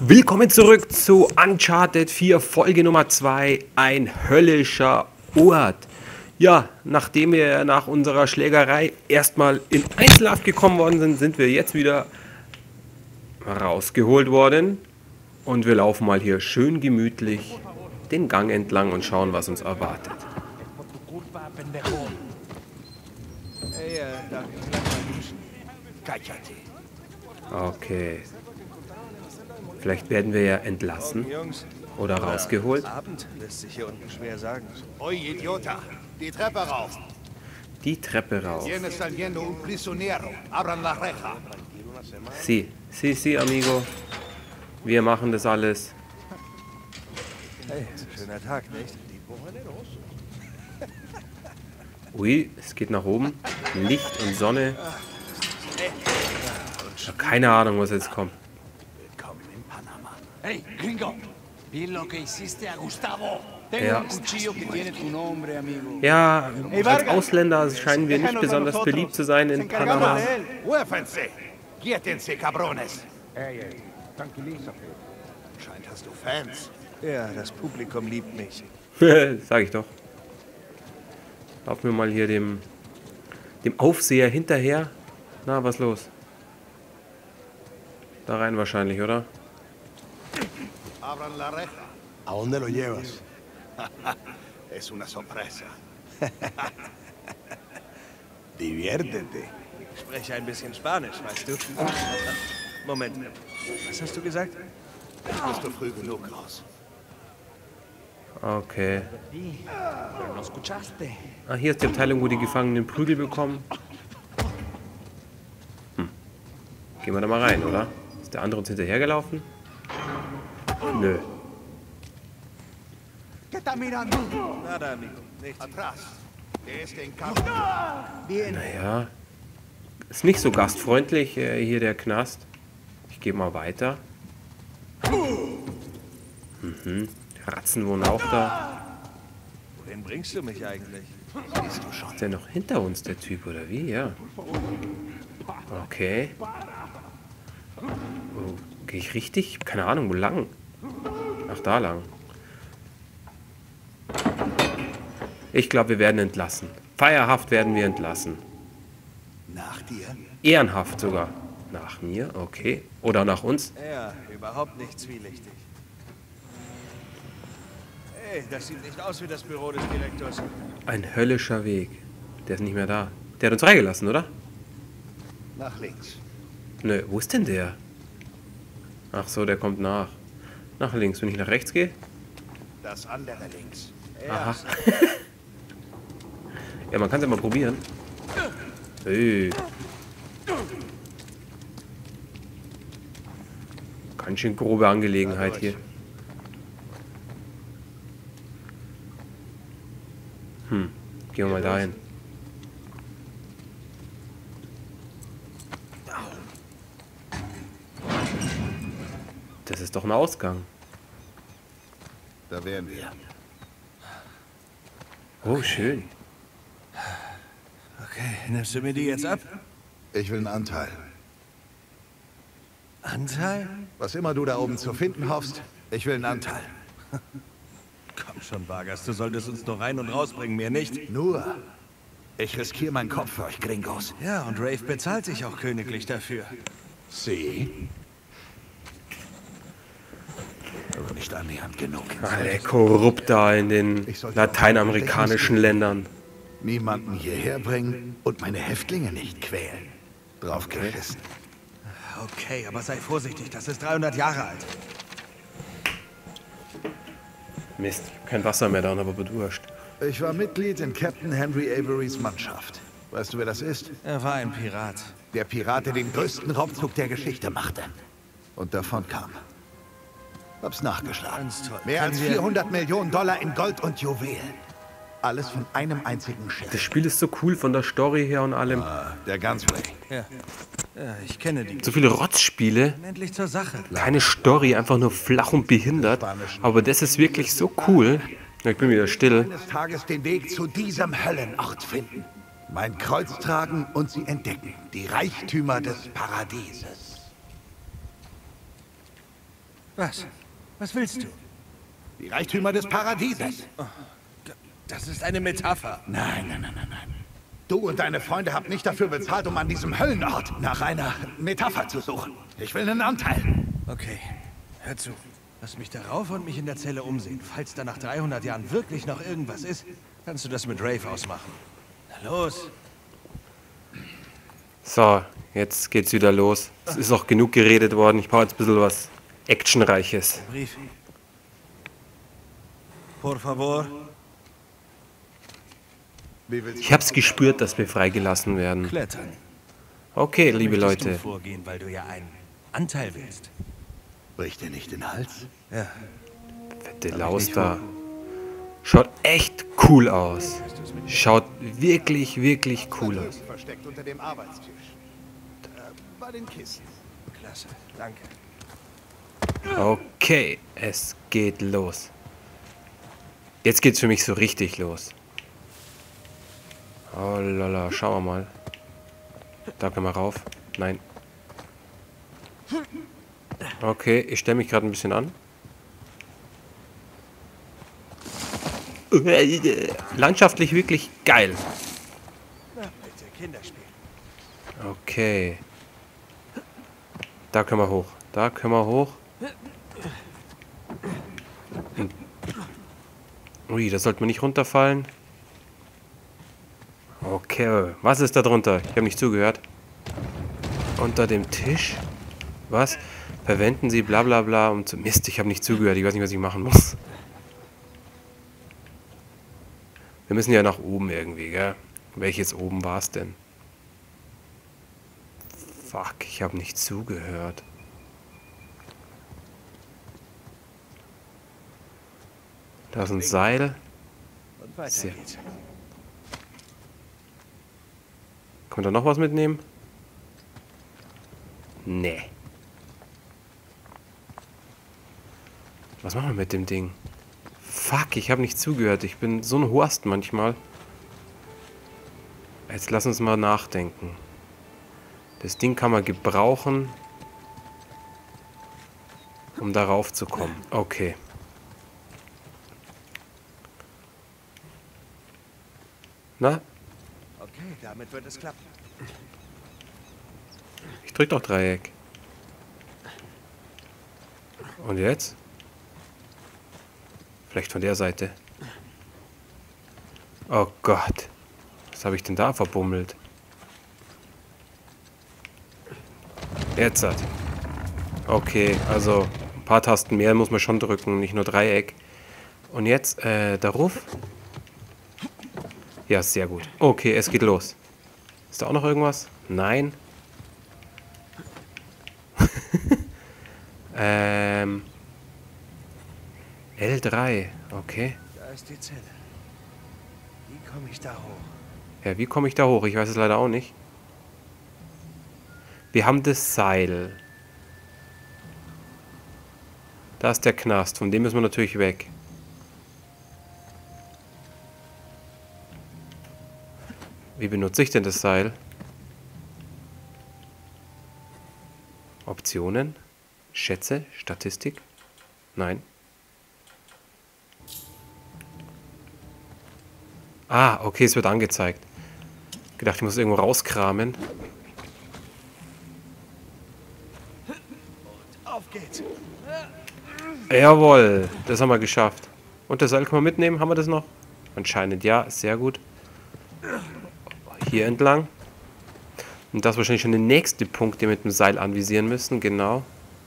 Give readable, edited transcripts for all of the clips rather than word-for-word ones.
Willkommen zurück zu Uncharted 4 Folge Nummer 2, ein höllischer Ort. Ja, nachdem wir nach unserer Schlägerei erstmal in Einzelhaft gekommen worden sind, sind wir jetzt wieder rausgeholt worden. Und wir laufen mal hier schön gemütlich den Gang entlang und schauen, was uns erwartet. Okay. Vielleicht werden wir ja entlassen oder rausgeholt. Abend lässt sich hier unten schwer sagen. Oi, Idiota! Die Treppe rauf! Die Treppe rauf. Tienes saliendo un prisionero. Abran la reja. Sí, amigo. Wir machen das alles. Hey, schöner Tag, nicht? Ui, es geht nach oben. Licht und Sonne. Ich habe keine Ahnung, was jetzt kommt. Willkommen in Panama. Hey, gringo, vi lo que hiciste a Gustavo. Ja. Tengo un cuchillo que tiene tu nombre, amigo. Ja, als Ausländer scheinen wir nicht besonders beliebt zu sein in Panama. Muévense! Quiétense, cabrones! Scheint, hast du Fans. Ja, das Publikum liebt mich. Sag ich doch. Laufen wir mal hier dem Aufseher hinterher. Na, was los? Da rein wahrscheinlich, oder? Abran la reja. ¿A dónde lo llevas? Es una sorpresa. Diviértete. Ich spreche ein bisschen Spanisch, weißt du? Moment, was hast du gesagt? Bist du früh genug raus? Okay. Pero no escuchaste. Ah, hier ist die Abteilung, wo die Gefangenen Prügel bekommen. Gehen wir da mal rein, oder? Ist der andere uns hinterhergelaufen? Nö. Nada, amigo. Nichts. Atrás. Este en campo. Naja. Ist nicht so gastfreundlich hier der Knast. Ich gehe mal weiter. Ratzen wohnen auch da. Wohin bringst du mich eigentlich? Siehst du schon. Ist der noch hinter uns, der Typ, oder wie? Ja. Okay. Oh, gehe ich richtig? Keine Ahnung, wo lang? Ach, da lang. Ich glaube, wir werden entlassen. Feierhaft werden wir entlassen. Nach dir? Ehrenhaft sogar. Nach mir? Okay. Oder nach uns? Ja, überhaupt nicht zwielichtig. Hey, das sieht nicht aus wie das Büro des Direktors. Ein höllischer Weg. Der ist nicht mehr da. Der hat uns freigelassen, oder? Nach links. Nö, wo ist denn der? Ach so, der kommt nach. Nach links. Wenn ich nach rechts gehe? Das andere links. Aha. Ja, man kann es ja mal probieren. Hey. Ganz schön grobe Angelegenheit hier. Gehen wir mal dahin. Das ist doch ein Ausgang. Da wären wir. Oh, schön. Okay, nimmst du mir die jetzt ab? Ich will einen Anteil. Anteil? Was immer du da oben zu finden hoffst, ich will einen Anteil. Komm schon, Vargas, du solltest uns nur rein und rausbringen, mir nicht. Nur, ich riskiere meinen Kopf für euch Gringos. Ja, und Rafe bezahlt sich auch königlich dafür. Sie? Aber nicht annähernd genug. Alle korrupt da in den lateinamerikanischen Ländern. Niemanden hierher bringen und meine Häftlinge nicht quälen. Draufgeschissen. Okay, aber sei vorsichtig, das ist 300 Jahre alt. Mist, kein Wasser mehr da und aber bedurst. Ich war Mitglied in Captain Henry Averys Mannschaft. Weißt du, wer das ist? Er war ein Pirat. Der Pirat, der den größten Raubzug der Geschichte machte. Und davon kam. Hab's nachgeschlagen. Ganz toll. Mehr als Können wir- 400 Millionen Dollar in Gold und Juwelen. Alles von einem einzigen Das Schiff. Spiel ist so cool von der Story her und allem. Der Gunsway. Ja, ich kenne die. So viele Rotzspiele, Endlich zur Sache. keine Story, einfach nur flach und behindert. Aber das ist wirklich so cool. Ja, ich bin wieder still. Eines Tages den Weg zu diesem Höllenort finden. Mein Kreuz tragen und sie entdecken. Die Reichtümer des Paradieses. Was? Was willst du? Die Reichtümer des Paradieses. Das ist eine Metapher. Nein. Du und deine Freunde habt nicht dafür bezahlt, um an diesem Höllenort nach einer Metapher zu suchen. Ich will einen Anteil. Okay, hör zu. Lass mich darauf und mich in der Zelle umsehen. Falls da nach 300 Jahren wirklich noch irgendwas ist, kannst du das mit Rafe ausmachen. Na los. So, jetzt geht's wieder los. Es ist auch genug geredet worden. Ich brauche jetzt ein bisschen was Actionreiches. Brief. Por favor. Ich hab's gespürt, dass wir freigelassen werden. Klettern. Okay, liebe Möchtest Leute. du vorgehen, weil du ja einen Anteil willst? Bricht dir nicht den Hals? Ja. Fette Laus da. Schaut echt cool aus. Schaut wirklich, wirklich cool aus. Versteckt unter dem Arbeitstisch. Bei den Kisten. Klasse. Danke. Okay, es geht los. Jetzt geht's für mich so richtig los. Oh lala, schauen wir mal. Da können wir rauf. Nein. Okay, ich stelle mich gerade ein bisschen an. Landschaftlich wirklich geil. Na bitte, Kinderspiel. Okay. Da können wir hoch. Da können wir hoch. Ui, da sollte man nicht runterfallen. Okay, was ist da drunter? Ich habe nicht zugehört. Unter dem Tisch? Was? Verwenden Sie bla bla bla um zu... Mist, ich habe nicht zugehört. Ich weiß nicht, was ich machen muss. Wir müssen ja nach oben irgendwie, gell? Welches oben war es denn? Fuck, ich habe nicht zugehört. Da ist ein Seil. Und weiter Sehr. geht's. Kann man da noch was mitnehmen? Nee. Was machen wir mit dem Ding? Fuck, ich habe nicht zugehört. Ich bin so ein Horst manchmal. Jetzt lass uns mal nachdenken. Das Ding kann man gebrauchen, um darauf zu kommen. Okay. Na, Okay, damit wird es klappen. ich drück doch Dreieck. Und jetzt? Vielleicht von der Seite. Oh Gott. Was habe ich denn da verbummelt? Jetzt hat. Okay, also ein paar Tasten mehr muss man schon drücken, nicht nur Dreieck. Und jetzt, darauf? Ja, sehr gut. Okay, es geht los. Ist da auch noch irgendwas? Nein. L3, okay. Da ist die Zelle. Wie komme ich da hoch? Ja, wie komme ich da hoch? Ich weiß es leider auch nicht. Wir haben das Seil. Da ist der Knast. Von dem müssen wir natürlich weg. Wie benutze ich denn das Seil? Optionen? Schätze? Statistik? Nein. Ah, okay, es wird angezeigt. Gedacht, ich muss es irgendwo rauskramen. Auf geht's. Jawohl, das haben wir geschafft. Und das Seil können wir mitnehmen? Haben wir das noch? Anscheinend ja, sehr gut. Hier entlang. Und das ist wahrscheinlich schon der nächste Punkt, den wir mit dem Seil anvisieren müssen. Genau.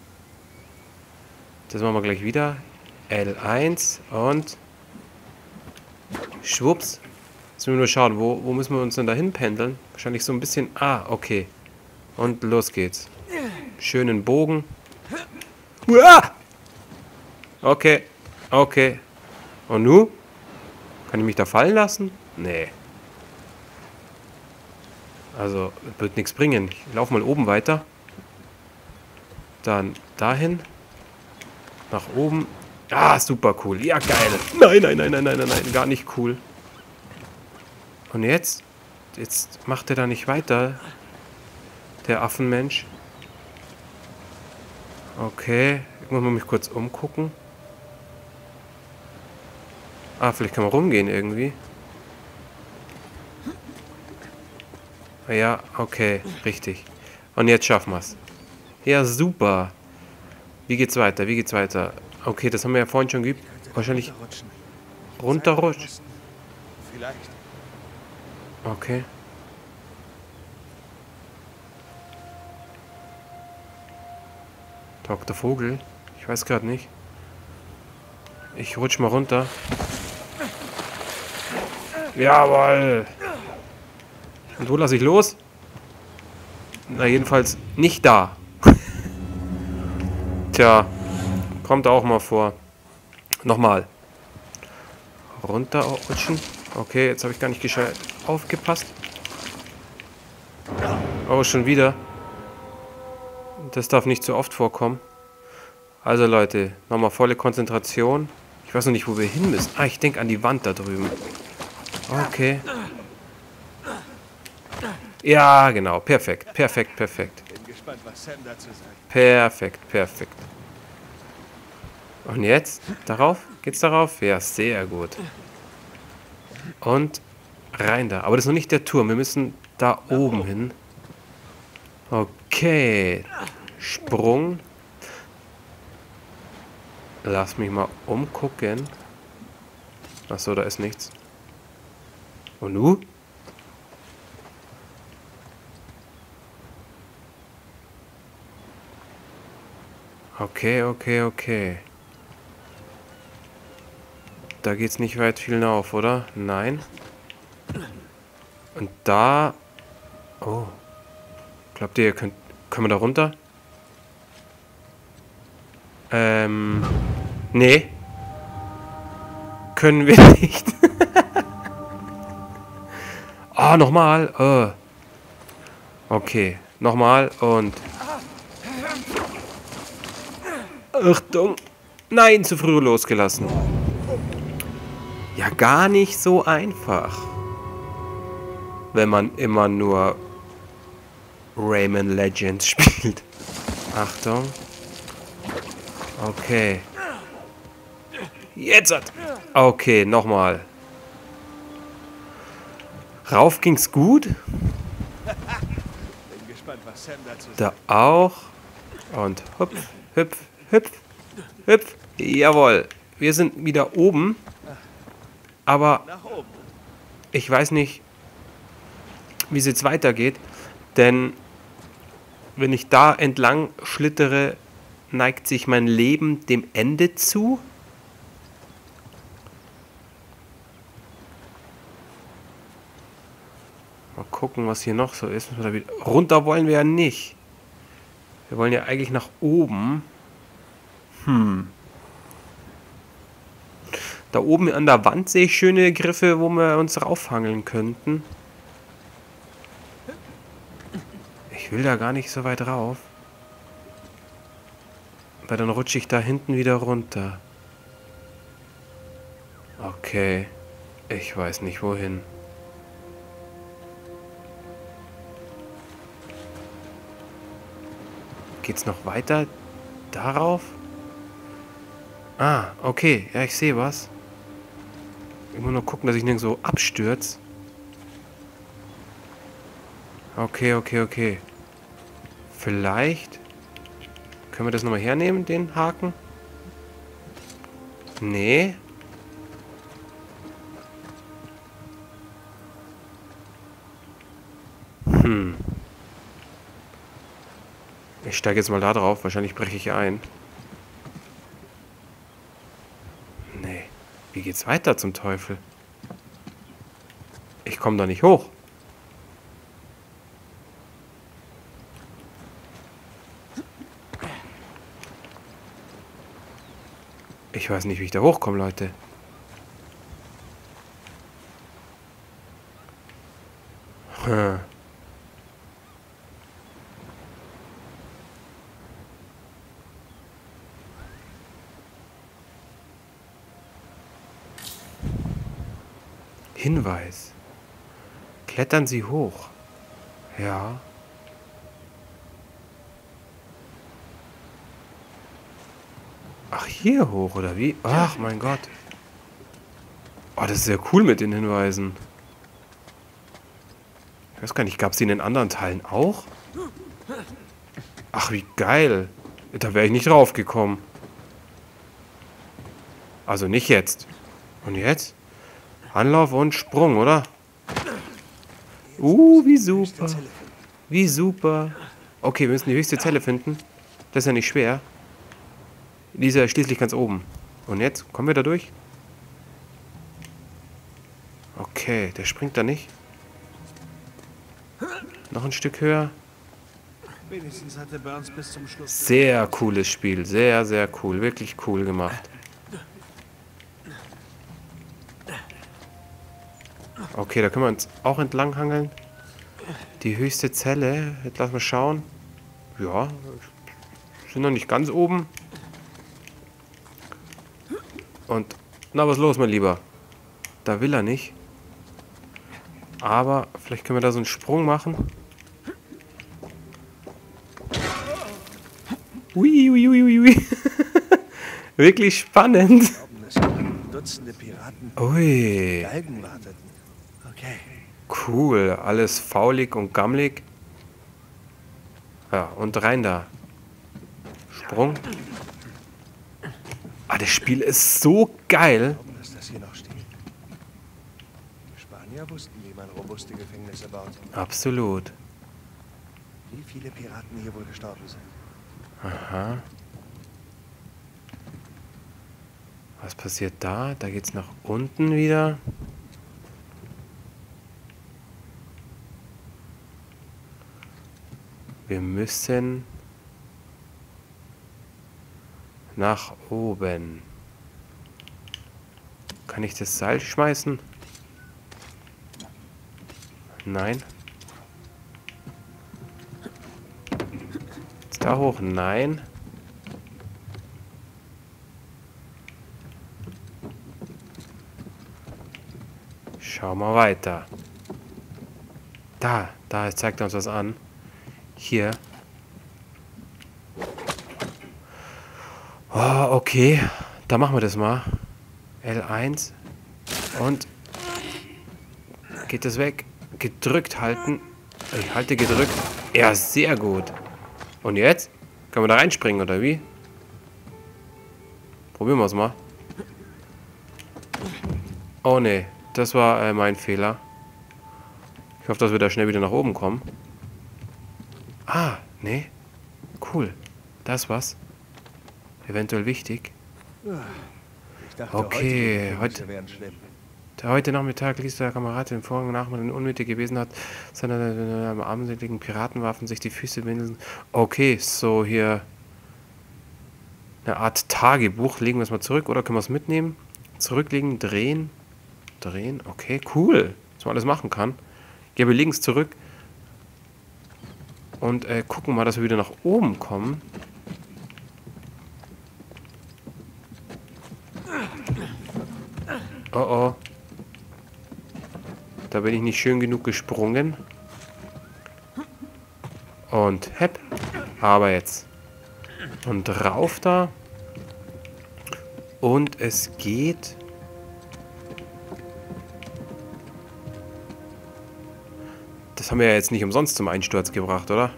Das machen wir gleich wieder. L1 und schwupps. Jetzt müssen wir nur schauen, wo müssen wir uns denn da hinpendeln? Wahrscheinlich so ein bisschen... Ah, okay. Und los geht's. Schönen Bogen. Uah! Okay. Okay. Und nu? Kann ich mich da fallen lassen? Nee. Also, wird nichts bringen. Ich laufe mal oben weiter. Dann dahin. Nach oben. Ah, super cool. Ja, geil. Nein, nein, nein, nein, nein, nein, nein. Gar nicht cool. Und jetzt? Jetzt macht er da nicht weiter. Der Affenmensch. Okay, ich muss mal mich kurz umgucken. Ah, vielleicht kann man rumgehen irgendwie. Ja, okay, richtig. Und jetzt schaffen wir es. Ja, super. Wie geht's weiter? Wie geht's weiter? Okay, das haben wir ja vorhin schon geübt. Wahrscheinlich Runterrutschen. runterrutschen. Vielleicht. Okay. Dr. Vogel? Ich weiß gerade nicht. Ich rutsch mal runter. Jawohl! Und wo lasse ich los? Na, jedenfalls nicht da. Tja, kommt auch mal vor. Nochmal. Runterrutschen. Okay, jetzt habe ich gar nicht gescheit aufgepasst. Oh, schon wieder. Das darf nicht zu oft vorkommen. Also Leute, nochmal volle Konzentration. Ich weiß noch nicht, wo wir hin müssen. Ah, ich denke an die Wand da drüben. Okay. Ja, genau. Perfekt, perfekt, perfekt. Bin gespannt, was Sam dazu sagt. Perfekt, perfekt. Und jetzt? Darauf? Geht's darauf? Ja, sehr gut. Und rein da. Aber das ist noch nicht der Turm. Wir müssen da oben hin. Okay. Sprung. Lass mich mal umgucken. Achso, da ist nichts. Und nu? Okay, okay, okay. Da geht's nicht weit viel hinauf, oder? Nein. Und da... Oh. Glaubt ihr, können wir da runter? Nee. Können wir nicht. Ah, nochmal. Okay, nochmal und... Achtung. Nein, zu früh losgelassen. Ja, gar nicht so einfach. Wenn man immer nur Rayman Legends spielt. Achtung. Okay. Jetzt hat. Okay, nochmal. Rauf ging's gut. Bin gespannt, was Sam dazu sagt. Da auch. Und hüpf, hüpf, hüpf, hüpf. Jawohl. Wir sind wieder oben. Aber Nach oben. ich weiß nicht, wie es jetzt weitergeht. Denn wenn ich da entlang schlittere, neigt sich mein Leben dem Ende zu. Mal gucken, was hier noch so ist. Runter wollen wir ja nicht. Wir wollen ja eigentlich nach oben. Da oben an der Wand sehe ich schöne Griffe, wo wir uns raufhangeln könnten. Ich will da gar nicht so weit rauf. Weil dann rutsche ich da hinten wieder runter. Okay. Ich weiß nicht wohin. Geht's noch weiter darauf? Ah, okay. Ja, ich sehe was. Ich muss nur gucken, dass ich nirgendwo abstürze. Okay, okay, okay. Vielleicht können wir das nochmal hernehmen, den Haken? Nee. Ich steige jetzt mal da drauf. Wahrscheinlich breche ich ein. Nee. Wie geht's weiter zum Teufel? Ich komme da nicht hoch. Ich weiß nicht, wie ich da hochkomme, Leute. Hm. Hinweis. Klettern Sie hoch. Ja. Ach, hier hoch, oder wie? Ach, mein Gott. Oh, das ist sehr cool mit den Hinweisen. Ich weiß gar nicht, gab es die in den anderen Teilen auch? Ach, wie geil. Da wäre ich nicht drauf gekommen. Also nicht jetzt. Und jetzt? Anlauf und Sprung, oder? Wie super. Wie super. Okay, wir müssen die höchste Zelle finden. Das ist ja nicht schwer. Die ist ja schließlich ganz oben. Und jetzt? Kommen wir da durch? Okay, der springt da nicht. Noch ein Stück höher. Wenigstens hatte Burns bis zum Schluss. Sehr cooles Spiel. Sehr, sehr cool. Wirklich cool gemacht. Okay, da können wir uns auch entlang hangeln. Die höchste Zelle. Jetzt lassen wir schauen. Ja, sind noch nicht ganz oben. Und, na, was ist los, mein Lieber? Da will er nicht. Aber vielleicht können wir da so einen Sprung machen. Ui, ui, ui, ui, ui. Wirklich spannend. Es waren Dutzende Piraten, Ui, Galgen warteten. Okay. cool. Alles faulig und gammelig. Ja, und rein da. Sprung. Ah, das Spiel ist so geil. Glauben, dass das hier noch steht. Die Spanier wussten, wie man robuste Gefängnisse baut. Absolut. Wie viele Piraten hier wohl gestorben sind. Aha. Was passiert da? Da geht's nach unten wieder. Wir müssen nach oben. Kann ich das Seil schmeißen? Nein. Jetzt da hoch? Nein. Schau mal weiter. Da zeigt er uns was an. Hier. Oh, okay. Da machen wir das mal. L1. Und geht das weg. Gedrückt halten. Ich halte gedrückt. Ja, sehr gut. Und jetzt? Können wir da reinspringen, oder wie? Probieren wir es mal. Oh, ne. Das war mein Fehler. Ich hoffe, dass wir da schnell wieder nach oben kommen. Ah, nee. Cool. Das was. Eventuell wichtig. Ich dachte, Okay, heute wären schlimm. Heute Nachmittag ließ der Kamerad den vorigen Nachmittag unmütig gewesen hat, seine armseligen Piratenwaffen sich die Füße windeln. Okay, so hier eine Art Tagebuch. Legen wir es mal zurück oder können wir es mitnehmen? Zurücklegen, drehen. Drehen, okay, cool. Was man alles machen kann. Gebe links zurück. Und gucken mal, dass wir wieder nach oben kommen. Oh oh. Da bin ich nicht schön genug gesprungen. Und hepp. Aber jetzt. Und rauf da. Und es geht. Das haben wir ja jetzt nicht umsonst zum Einsturz gebracht, oder?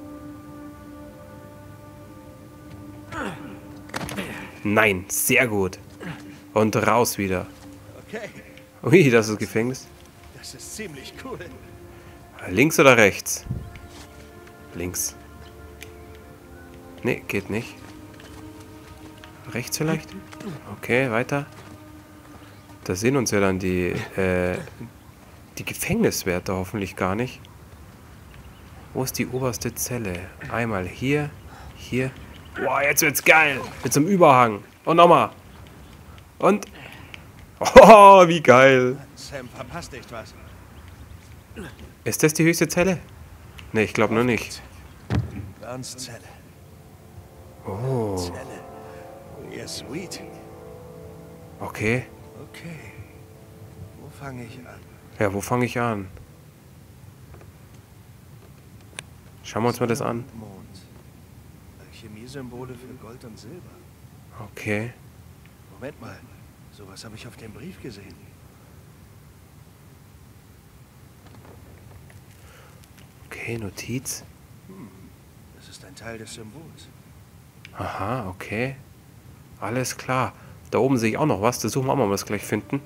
Nein, sehr gut. Und raus wieder. Okay, Ui, das ist das Gefängnis. das ist ziemlich cool. Links oder rechts? Links. Nee, geht nicht. Rechts vielleicht? Okay, weiter. Da sehen uns ja dann die Gefängniswärter hoffentlich gar nicht. Wo ist die oberste Zelle? Einmal hier, hier. Boah, jetzt wird's geil. Mit so einem Überhang. Und nochmal. Und. Oh, wie geil. Sam verpasst echt was. Ist das die höchste Zelle? Ne, ich glaube noch nicht. Burns Zelle. Oh, Zelle. Oh, ja, sweet. okay. Okay. Wo fange ich an? Ja, wo fange ich an? Schauen wir uns mal das an. Mond. Alchemiesymbole für Gold und Silber. Okay. Moment mal. Sowas habe ich auf dem Brief gesehen. Okay, Notiz. Das ist ein Teil des Symbols. Aha, okay. Alles klar. Da oben sehe ich auch noch was. Das suchen wir auch mal, ob wir das gleich finden.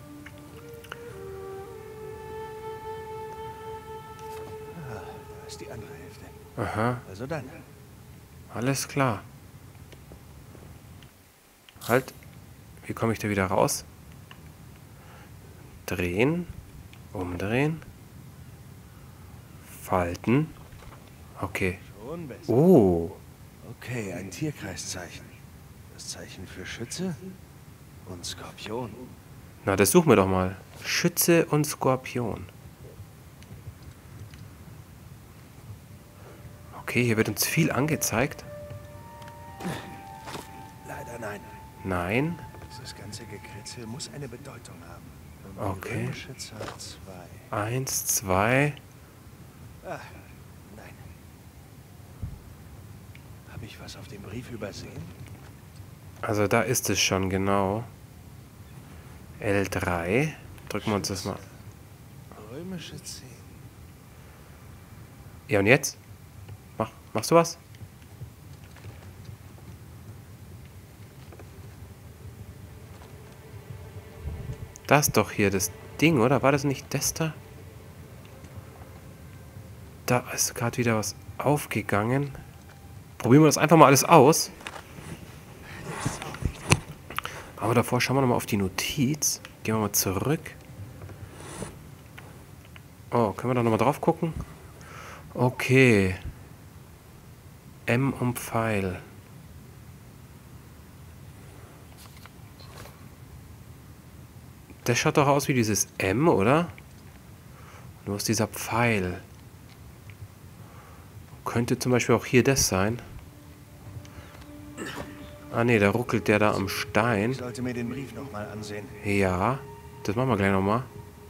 Da ist die andere Hälfte. Aha, Also dann. alles klar. Halt. Wie komme ich da wieder raus? Drehen. Umdrehen. Falten. Okay. Schon besser. Oh. Okay, ein Tierkreiszeichen. Das Zeichen für Schütze und Skorpion. Na, das suchen wir doch mal. Schütze und Skorpion. Okay, hier wird uns viel angezeigt. Leider nein. Nein. Dieses ganze Gekritzel muss eine Bedeutung haben. Und die Okay. römische Zahl 2. 1, 2. Ah, nein. Habe ich was auf dem Brief übersehen? Also da ist es schon, genau. L3. Drücken wir uns das mal. Römische 10. Ja, und jetzt? Machst du was? Das ist doch hier das Ding, oder? War das nicht das da? Da ist gerade wieder was aufgegangen. Probieren wir das einfach mal alles aus. Aber davor schauen wir nochmal auf die Notiz. Gehen wir mal zurück. Oh, können wir da nochmal drauf gucken? Okay. M um Pfeil. Das schaut doch aus wie dieses M, oder? Nur ist dieser Pfeil. Könnte zum Beispiel auch hier das sein. Ah ne, da ruckelt der da am Stein. Ich sollte mir den Brief nochmal ansehen. Ja, das machen wir gleich nochmal.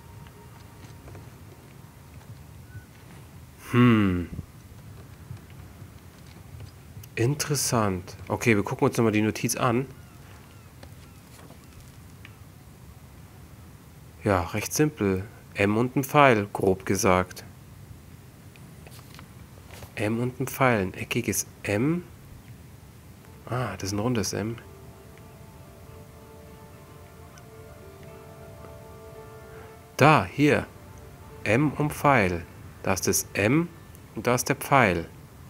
Interessant. Okay, wir gucken uns nochmal die Notiz an. Ja, recht simpel. M und ein Pfeil, grob gesagt. M und ein Pfeil, ein eckiges M. Ah, das ist ein rundes M. Da, hier. M und Pfeil. Da ist das M und da ist der Pfeil.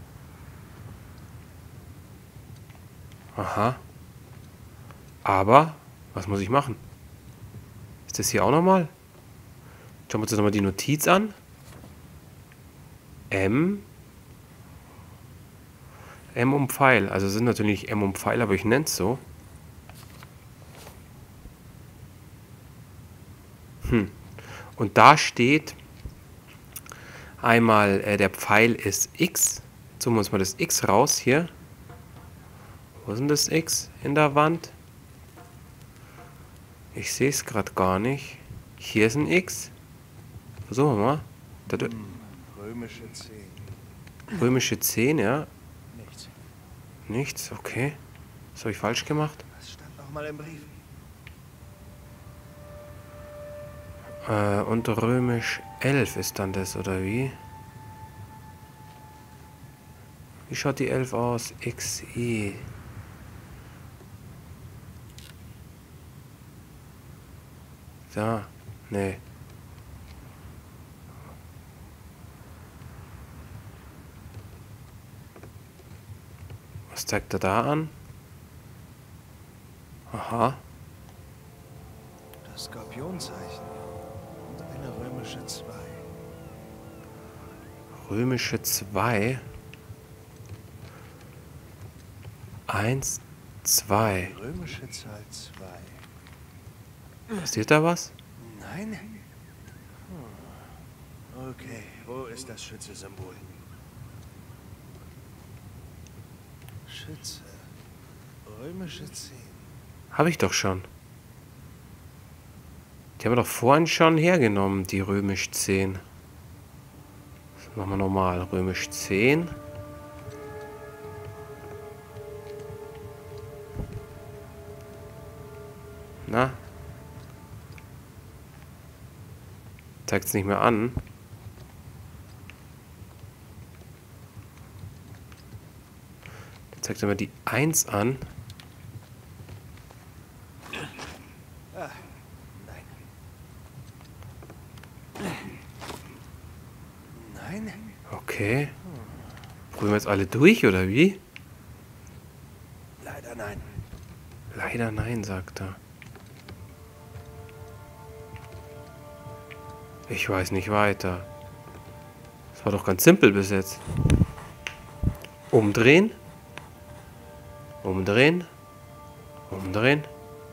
Aha. Aber, was muss ich machen? Ist das hier auch nochmal? Schauen wir uns nochmal die Notiz an. M um Pfeil. Also es sind natürlich M um Pfeil, aber ich nenne es so. Und da steht einmal, der Pfeil ist X. Zoomen wir uns mal das X raus hier. Wo ist denn das X in der Wand? Ich sehe es gerade gar nicht. Hier ist ein X. Versuchen wir mal. Römische 10. Römische 10, ja. Nichts. Nichts, okay. Das habe ich falsch gemacht. Was stand nochmal im Brief? Und römisch 11 ist dann das, oder wie? Wie schaut die 11 aus? XI. Da, nee. Was zeigt er da an? Aha. Das Skorpionzeichen. Und eine römische 2. Römische 2. 1, 2. Die römische Zahl 2. Passiert da was? Nein? Okay, wo ist das Schütze-Symbol? Schütze. Römische 10. Habe ich doch schon. Die haben wir doch vorhin schon hergenommen, die römisch 10. Das machen wir nochmal. Römisch 10. Na? Zeigt es nicht mehr an. Der zeigt immer die 1 an. Nein? Okay. Probieren wir jetzt alle durch, oder wie? Leider nein. Leider nein, sagt er. Ich weiß nicht weiter. Das war doch ganz simpel bis jetzt. Umdrehen. Umdrehen. Umdrehen.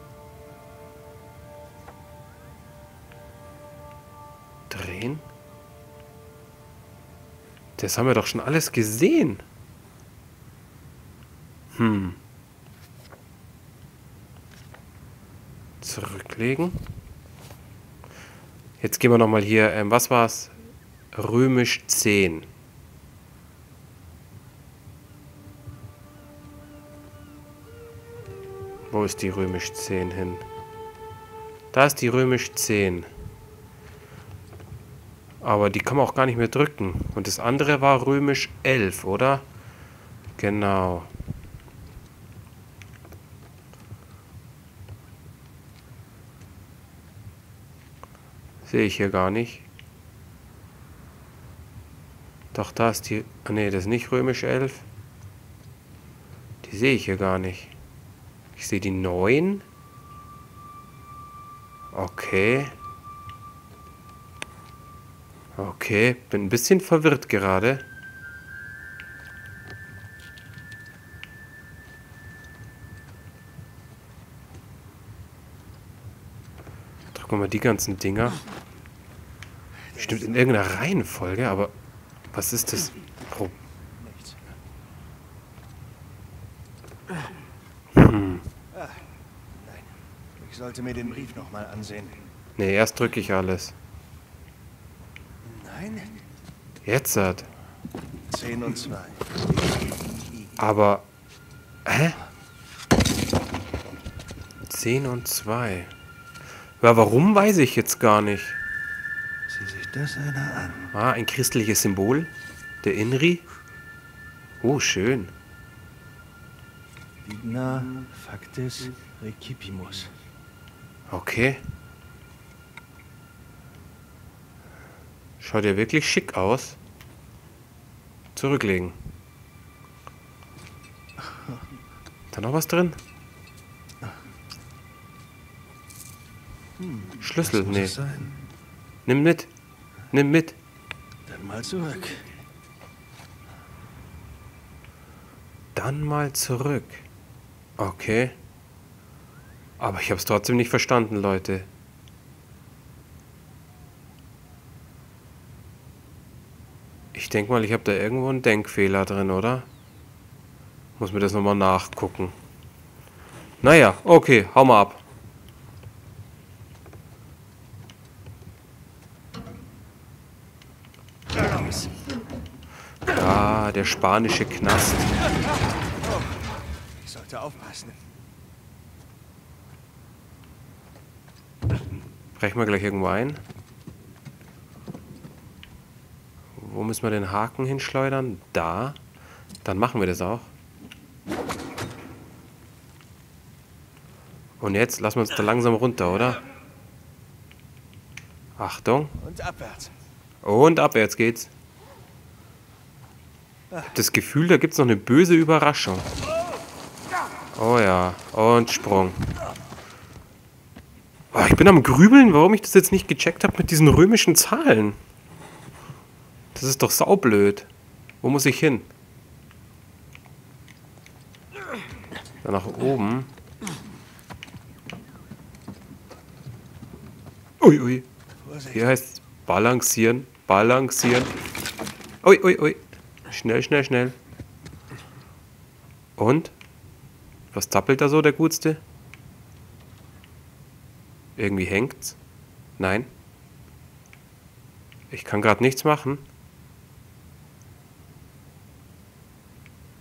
Drehen. Das haben wir doch schon alles gesehen. Zurücklegen. Jetzt gehen wir nochmal hier, was war's? Römisch 10. Wo ist die Römisch 10 hin? Da ist die Römisch 10. Aber die kann man auch gar nicht mehr drücken. Und das andere war Römisch 11, oder? Genau. Sehe ich hier gar nicht. Doch, da ist die... Ne, das ist nicht Römisch 11. Die sehe ich hier gar nicht. Ich sehe die 9. Okay. Okay, bin ein bisschen verwirrt gerade. Drücken wir mal die ganzen Dinger. Stimmt in irgendeiner Reihenfolge, aber was ist das? Oh. Nichts. Nein. Ich sollte mir den Brief nochmal ansehen. Ne, erst drücke ich alles. Nein? Jetzt hat. 10 und 2. Aber. Hä? 10 und 2. Ja, warum weiß ich jetzt gar nicht. Sieh sich das einer an. Ah, ein christliches Symbol. Der Inri. Oh, schön. Digna factis recipimus. Okay. Schaut ja wirklich schick aus. Zurücklegen. Da noch was drin? Schlüssel, nee. Sein. Nimm mit. Nimm mit. Dann mal zurück. Dann mal zurück. Okay. Aber ich habe es trotzdem nicht verstanden, Leute. Ich denke mal, ich habe da irgendwo einen Denkfehler drin, oder? Muss mir das nochmal nachgucken. Naja, okay, hau mal ab. Ja, der spanische Knast. Ich sollte aufpassen. Brechen wir gleich irgendwo ein. Wo müssen wir den Haken hinschleudern? Da. Dann machen wir das auch. Und jetzt lassen wir uns da langsam runter, oder? Achtung. Und abwärts. Und abwärts geht's. Ich habe das Gefühl, da gibt es noch eine böse Überraschung. Oh ja. Und Sprung. Oh, ich bin am Grübeln, warum ich das jetzt nicht gecheckt habe mit diesen römischen Zahlen. Das ist doch saublöd. Wo muss ich hin? Da nach oben. Ui, ui. Hier heißt es balancieren, balancieren. Ui, ui, ui. Schnell, schnell, schnell. Und? Was zappelt da so, der Gutste? Irgendwie hängt's? Nein. Ich kann gerade nichts machen.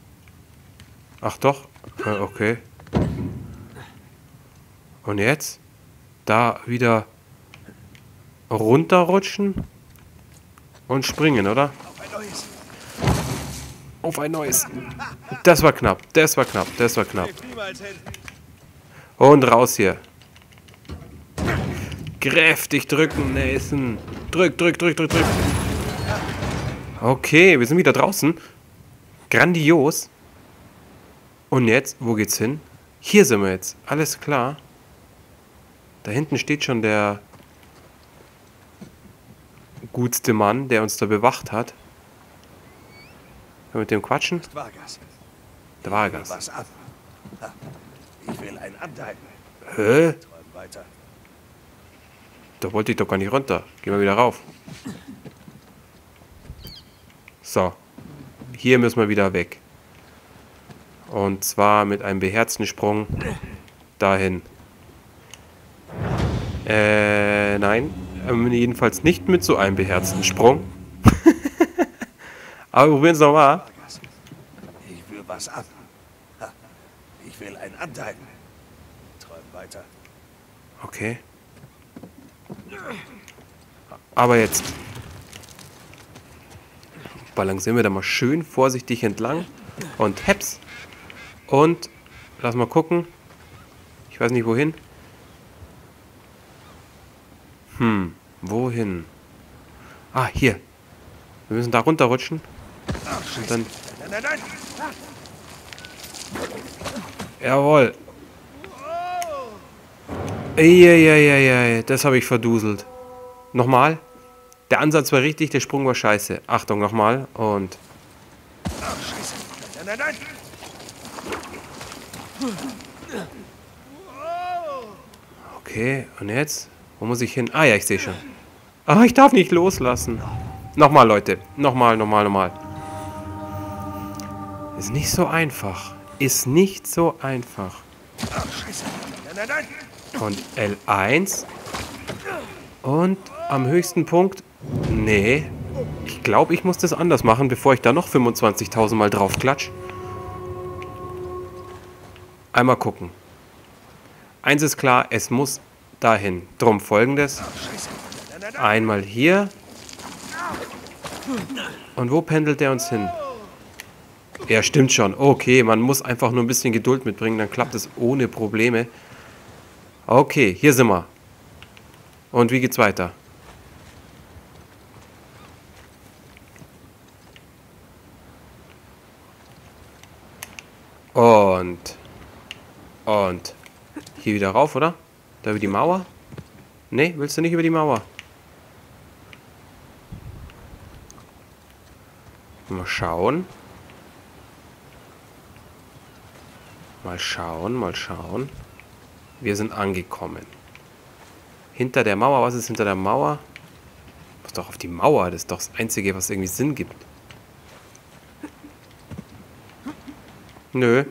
Ach doch. Okay. Und jetzt? Da wieder runterrutschen und springen, oder? Auf ein neues. Das war knapp, das war knapp, das war knapp. Und raus hier. Kräftig drücken, Nathan. Drück. Okay, wir sind wieder draußen. Grandios. Und jetzt, wo geht's hin? Hier sind wir jetzt. Alles klar. Da hinten steht schon der gutste Mann, der uns da bewacht hat. Können wir mit dem quatschen? Vargas. Der Vargas. Was ab? Ha, ich will ein Anteil. Hä? Träum weiter. Da wollte ich doch gar nicht runter. Gehen wir wieder rauf. So. Hier müssen wir wieder weg. Und zwar mit einem beherzten Sprung dahin. Nein. Jedenfalls nicht mit so einem beherzten Sprung. Aber wir probieren es nochmal. Ich will was ab. Ha, ich will ein Anteil. Träum weiter. Okay. Aber jetzt. Balancieren wir da mal schön vorsichtig entlang. Und heps. Und lass mal gucken. Ich weiß nicht wohin. Wohin? Ah, hier. Wir müssen da runterrutschen. Und dann... Nein. Jawohl. Eieieiei, das habe ich verduselt. Nochmal. Der Ansatz war richtig, der Sprung war scheiße. Achtung, nochmal. Und... Nein. Okay, und jetzt? Wo muss ich hin? Ah ja, ich sehe schon. Ah, ich darf nicht loslassen. Nochmal, Leute. Nochmal. Ist nicht so einfach. Ist nicht so einfach. Nein. Und L1. Und am höchsten Punkt... Nee. Ich glaube, ich muss das anders machen, bevor ich da noch 25.000 Mal drauf klatsch. Einmal gucken. Eins ist klar, es muss dahin. Drum Folgendes. Einmal hier. Und wo pendelt der uns hin? Ja, stimmt schon. Okay, man muss einfach nur ein bisschen Geduld mitbringen, dann klappt es ohne Probleme. Okay, hier sind wir. Und wie geht's weiter? Und hier wieder rauf, oder? Da über die Mauer? Nee, willst du nicht über die Mauer? Mal schauen. Mal schauen. Wir sind angekommen. Hinter der Mauer, was ist hinter der Mauer? Muss doch auf die Mauer, das ist doch das Einzige, was irgendwie Sinn gibt. Nö.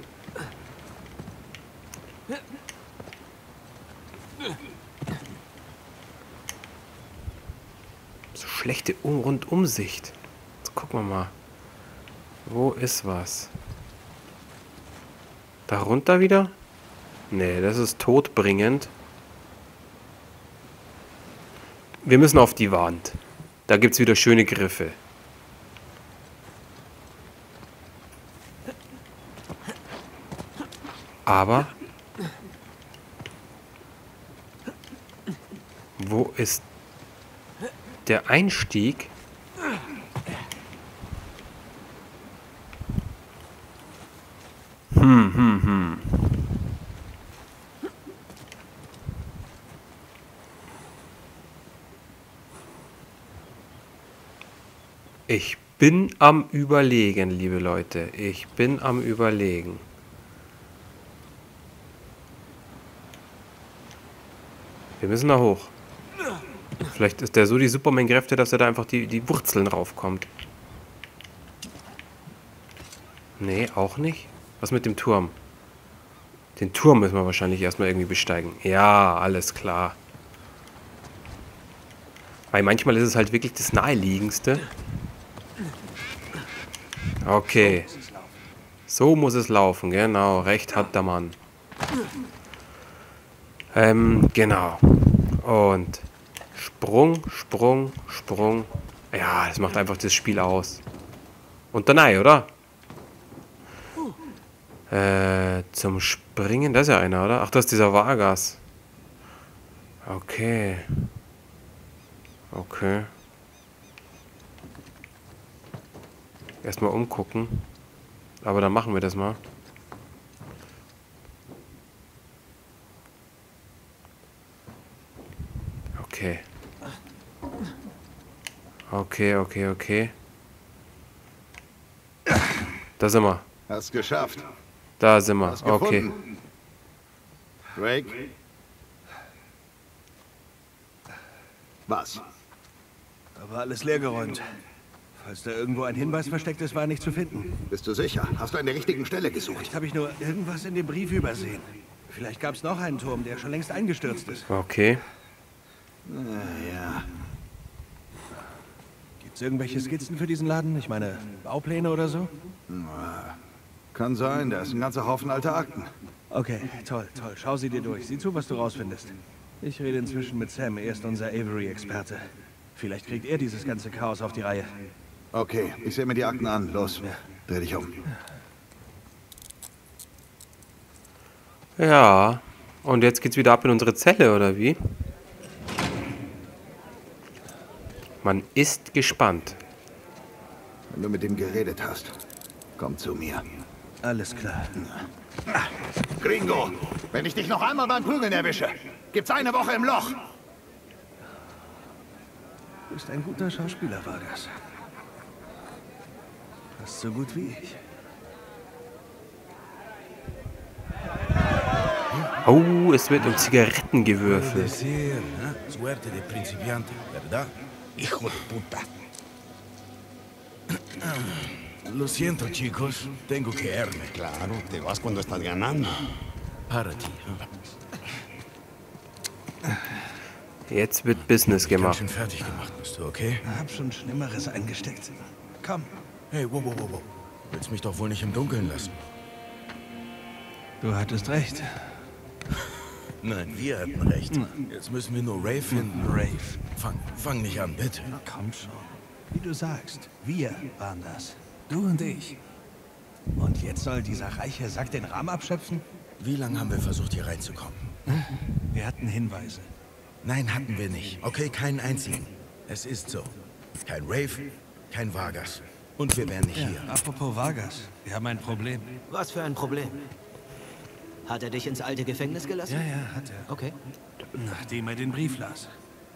So schlechte Rundumsicht. Jetzt gucken wir mal. Wo ist was? Da runter wieder? Nee, das ist todbringend. Wir müssen auf die Wand. Da gibt es wieder schöne Griffe. Aber wo ist der Einstieg? Ich bin am Überlegen, liebe Leute. Ich bin am Überlegen. Wir müssen da hoch. Vielleicht ist der so die Superman-Kräfte, dass er da einfach die Wurzeln raufkommt. Nee, auch nicht. Was mit dem Turm? Den Turm müssen wir wahrscheinlich erstmal irgendwie besteigen. Ja, alles klar. Weil manchmal ist es halt wirklich das Naheliegendste. Okay. So muss es laufen, genau. Recht hat der Mann. Genau. Und Sprung, Sprung, Sprung. Ja, das macht einfach das Spiel aus. Und dann nein, oder? Zum Springen, das ist ja einer, oder? Ach, das ist dieser Vargas. Okay. Okay. Erstmal umgucken. Aber dann machen wir das mal. Okay. Okay. Da sind wir. Hast geschafft. Da sind wir. Hast Okay. gefunden. Drake? Was? Da war alles leergeräumt. Falls da irgendwo ein Hinweis versteckt ist, war er nicht zu finden. Bist du sicher? Hast du an der richtigen Stelle gesucht? Vielleicht habe ich nur irgendwas in dem Brief übersehen. Vielleicht gab es noch einen Turm, der schon längst eingestürzt ist. Okay. Ja. Gibt es irgendwelche Skizzen für diesen Laden? Ich meine, Baupläne oder so? Kann sein, da ist ein ganzer Haufen alter Akten. Okay, toll. Schau sie dir durch. Sieh zu, was du rausfindest. Ich rede inzwischen mit Sam. Er ist unser Avery-Experte. Vielleicht kriegt er dieses ganze Chaos auf die Reihe. Okay, ich sehe mir die Akten an. Los, dreh dich um. Ja. Und jetzt geht's wieder ab in unsere Zelle, oder wie? Man ist gespannt. Wenn du mit ihm geredet hast, komm zu mir. Alles klar. Gringo, wenn ich dich noch einmal beim Prügeln erwische, gibt's eine Woche im Loch. Du bist ein guter Schauspieler, Vargas. Fast so gut wie ich. Oh, es wird um Zigaretten gewürfelt. Decir, ¿eh? Suerte de principiante, ¿verdad? Hijo de puta. Lo siento, chicos. Tengo que irme. Claro, te vas cuando estás ganando. Para ti. Jetzt wird Business Ganz gemacht. schön fertig gemacht bist du, okay? Hab schon Schlimmeres eingesteckt. Komm. Hey, wow. Willst mich doch wohl nicht im Dunkeln lassen? Du hattest recht. Nein, wir hatten recht. Jetzt müssen wir nur Ray finden. Rave. Fang nicht an, bitte. Komm schon. Wie du sagst, wir waren das. Du und ich. Und jetzt soll dieser reiche Sack den Rahmen abschöpfen? Wie lange haben wir versucht, hier reinzukommen? Wir hatten Hinweise. Nein, hatten wir nicht. Okay, keinen einzigen. Es ist so. Kein Rave, kein Vargas. Und wir wären nicht hier. Apropos Vargas, wir haben ein Problem. Was für ein Problem? Hat er dich ins alte Gefängnis gelassen? Ja, hat er. Okay. Nachdem er den Brief las.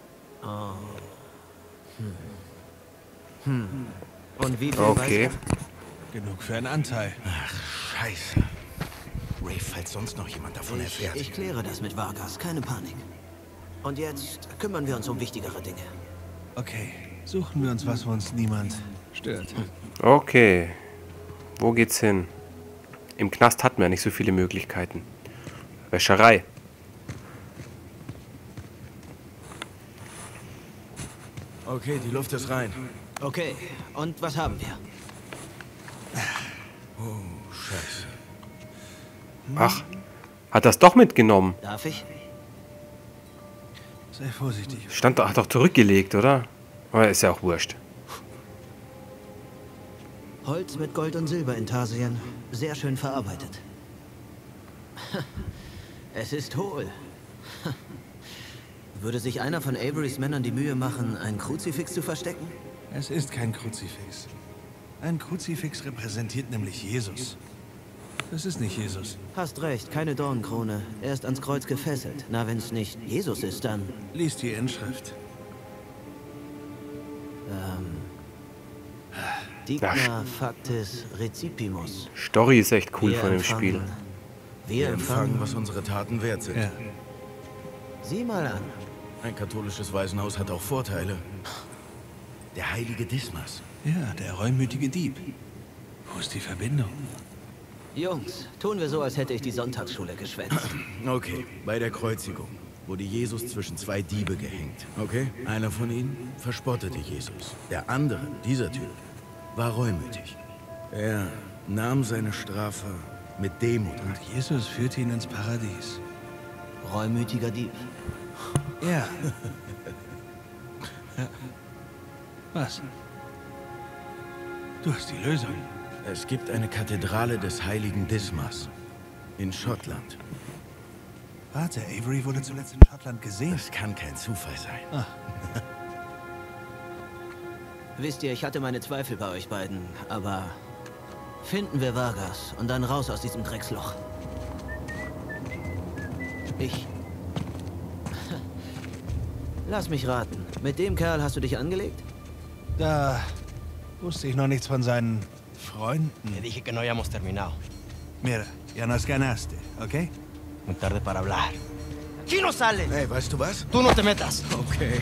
Und wie viel Okay. weiß Genug für einen Anteil. Scheiße. Ray, falls sonst noch jemand davon er? erfährt. Ich kläre das mit Vargas, keine Panik. Und jetzt kümmern wir uns um wichtigere Dinge. Okay, suchen wir uns was, wo uns niemand stört. Okay. Wo geht's hin? Im Knast hatten wir nicht so viele Möglichkeiten. Wäscherei. Okay, die Luft ist rein. Okay, und was haben wir? Oh, Scheiße. Ach, hat das doch mitgenommen. Darf ich? Sei vorsichtig. Hat doch zurückgelegt, oder? Aber ist ja auch wurscht. Holz mit Gold und Silberintarsien. Sehr schön verarbeitet. Es ist hohl. Würde sich einer von Averys Männern die Mühe machen, ein Kruzifix zu verstecken? Es ist kein Kruzifix. Ein Kruzifix repräsentiert nämlich Jesus. Das ist nicht Jesus. Hast recht, keine Dornenkrone. Er ist ans Kreuz gefesselt. Na, wenn es nicht Jesus ist, dann... Lies die Inschrift. Digna factis recipimus. Story ist echt cool Wir von dem empfangen- Spiel. Wir Empfangen, empfangen... was unsere Taten wert sind. Ja. Sieh mal an. Ein katholisches Waisenhaus hat auch Vorteile. Der heilige Dismas. Ja, der reumütige Dieb. Wo ist die Verbindung? Jungs, tun wir so, als hätte ich die Sonntagsschule geschwänzt. Okay, bei der Kreuzigung wurde Jesus zwischen zwei Diebe gehängt. Okay? Einer von ihnen verspottete Jesus. Der andere, dieser Typ, war reumütig. Er nahm seine Strafe mit Demut an. Und Jesus führte ihn ins Paradies. Reumütiger Dieb. Ja. Was? Du hast die Lösung. Es gibt eine Kathedrale des heiligen Dismas in Schottland. Warte, Avery wurde zuletzt in Schottland gesehen. Das kann kein Zufall sein. Wisst ihr, ich hatte meine Zweifel bei euch beiden, aber finden wir Vargas und dann raus aus diesem Drecksloch. Lass mich raten. Mit dem Kerl hast du dich angelegt? Da wusste ich noch nichts von seinen Freunden. Le dije que no hayamos terminado. Mira, ya nos ganaste, ¿ok? Muy tarde para hablar. ¡Aquí no sales! Hey, weißt du was? ¡Tú no te metas! Okay.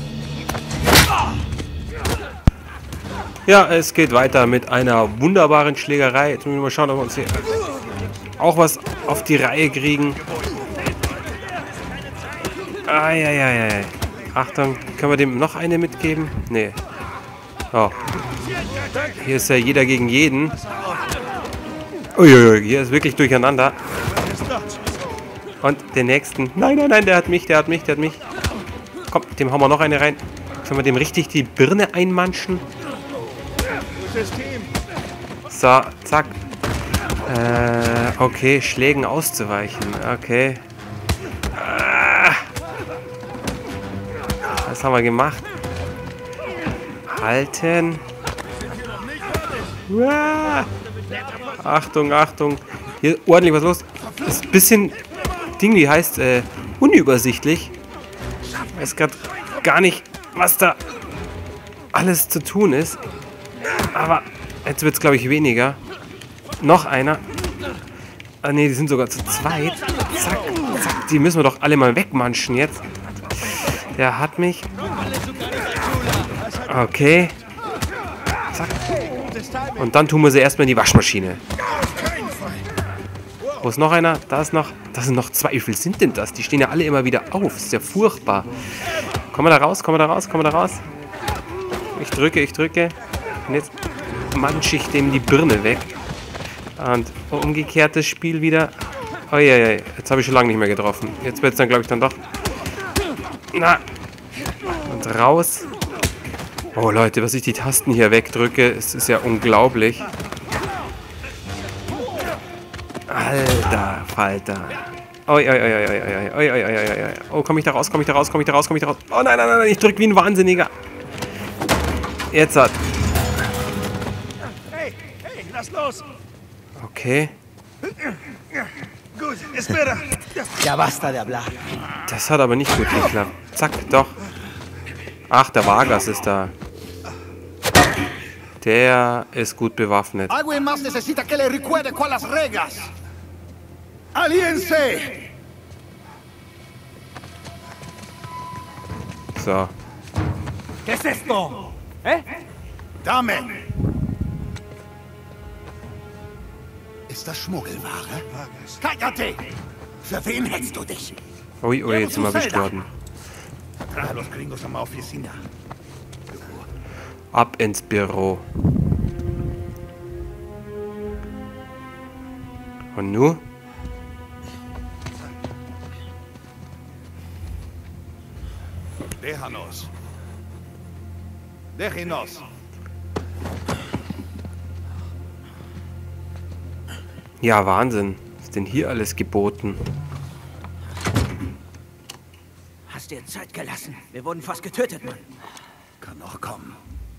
Ja, es geht weiter mit einer wunderbaren Schlägerei. Jetzt müssen wir mal schauen, ob wir uns hier auch was auf die Reihe kriegen. Eieiei. Achtung, können wir dem noch eine mitgeben? Nee. Oh. Hier ist ja jeder gegen jeden. Uiuiui, hier ist wirklich durcheinander. Und den nächsten. Nein, der hat mich. Komm, dem hauen wir noch eine rein. Können wir dem richtig die Birne einmanschen? So, zack. Okay, Schlägen auszuweichen. Okay. Was haben wir gemacht? Halten. Achtung. Hier ordentlich was los. Das ist ein bisschen Ding, wie heißt, unübersichtlich. Ich weiß gerade gar nicht, was da alles zu tun ist. Aber jetzt wird es, glaube ich, weniger. Noch einer. Ah ne, die sind sogar zu zweit. Zack. Die müssen wir doch alle mal wegmanschen jetzt. Der hat mich. Okay. Zack. Und dann tun wir sie erstmal in die Waschmaschine. Wo ist noch einer? Da ist noch. Das sind noch zwei. Wie viel sind denn das? Die stehen ja alle immer wieder auf. Das ist ja furchtbar. Kommen wir da raus? Ich drücke. Und jetzt mansche ich dem die Birne weg. Und umgekehrtes Spiel wieder. Oh ja, jetzt habe ich schon lange nicht mehr getroffen. Jetzt wird es dann, glaube ich, dann doch. Na. Und raus. Oh Leute, was ich die Tasten hier wegdrücke, es ist ja unglaublich. Alter Falter. Oi. Oh, komm ich da raus? Oh nein, ich drück wie ein Wahnsinniger. Jetzt hat. Hey, lass los! Okay. Gut, espera! Ya basta de hablar. Das hat aber nicht gut geklappt. Zack, doch. Ach, der Vargas ist da. Der ist gut bewaffnet. Alguien más necesita que le recuerde cuáles reglas. ¡Aliense! So. ¿Qué es esto? Dame! Ist das Schmuggelware? Cállate! Für wen hältst du dich? Ui, jetzt sind wir erwischt worden. Trae los gringos a mi oficina. Ab ins Büro. Und nu? Déjenos. Ja, Wahnsinn. Was ist denn hier alles geboten? Hast dir Zeit gelassen. Wir wurden fast getötet, Mann. Kann noch kommen.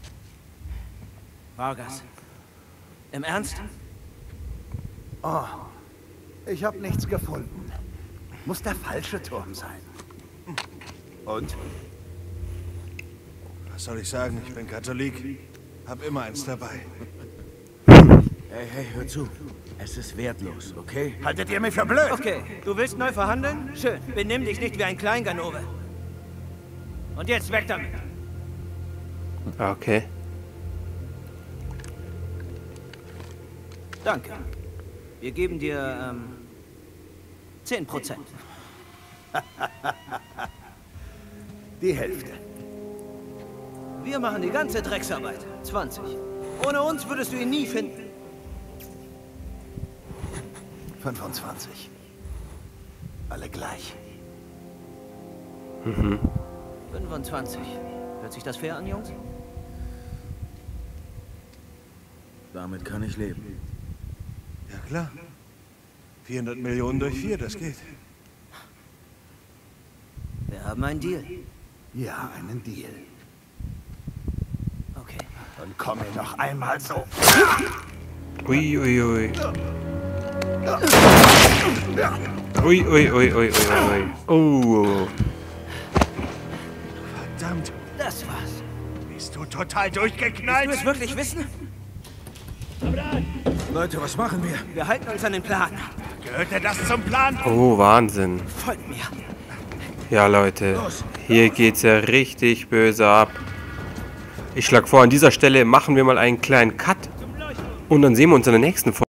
Vargas. Im Ernst? Oh, ich habe nichts gefunden. Muss der falsche Turm sein. Und? Was soll ich sagen? Ich bin Katholik. Hab immer eins dabei. Hey, hör zu. Es ist wertlos, okay? Haltet ihr mich für blöd? Okay, du willst neu verhandeln? Schön. Benimm dich nicht wie ein Kleinganove. Und jetzt weg damit. Okay. Danke. Wir geben dir, 10%. Die Hälfte. Wir machen die ganze Drecksarbeit. 20. Ohne uns würdest du ihn nie finden. 25. Alle gleich. 25. Hört sich das fair an, Jungs? Damit kann ich leben. Ja klar. 400 Millionen durch 4, das geht. Wir haben einen Deal. Ja, einen Deal. Okay. Und komm mir noch einmal so. Ui, ui, ui. Ui, ui, ui, ui, ui, ui. Oh. Verdammt, Das war's. bist du total Willst du durchgeknallt? es wirklich wissen? Leute, was machen wir? Wir halten uns an den Plan. Gehörte das zum Plan? Oh, Wahnsinn. Folgt mir. Ja, Leute, hier geht's ja richtig böse ab. Ich schlage vor, an dieser Stelle machen wir mal einen kleinen Cut. Und dann sehen wir uns in der nächsten Folge.